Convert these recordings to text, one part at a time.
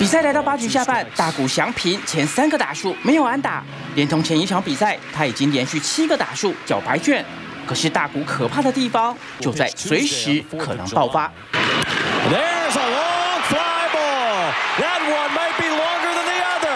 比赛来到8局下半，大谷翔平前3个打数没有安打，连同前一场比赛，他已经连续7个打数缴白卷。可是大谷可怕的地方就在随时可能爆发。 There's a long fly ball. That one might be longer than the other.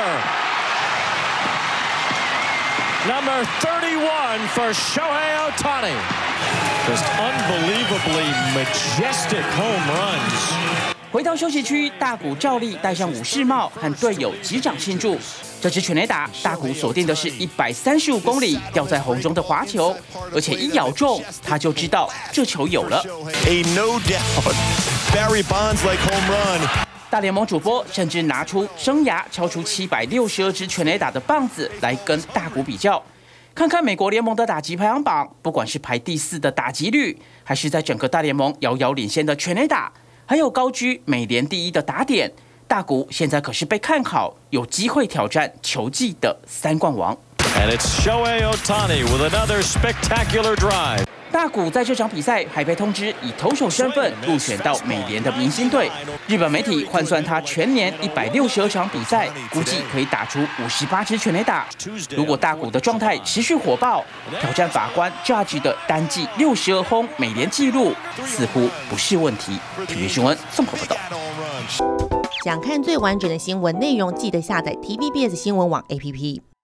Number 31 for Shohei Ohtani. Just unbelievably majestic home runs. 回到休息区，大谷照例戴上武士帽，和队友击掌庆祝。这支全垒打，大谷锁定的是135公里掉在红中的滑球，而且一咬中，他就知道这球有了。 A no doubt Barry Bonds like home run. 大联盟主播甚至拿出生涯敲出762支全垒打的棒子来跟大谷比较，看看美国联盟的打击排行榜，不管是排第4的打击率，还是在整个大联盟遥遥领先的全垒打。还有高居美联第1的打点，大谷现在可是被看好有机会挑战球季的3冠王。 And it's Shohei Ohtani with another spectacular drive. 大谷在这场比赛还被通知以投手身份入选到美联的明星队。日本媒体换算他全年162场比赛，估计可以打出58支全垒打。如果大谷的状态持续火爆，挑战法官 Judge 的单季62轰美联纪录，似乎不是问题。体育新闻综合报道。 想看最完整的新闻内容，记得下载 TVBS 新闻网 APP。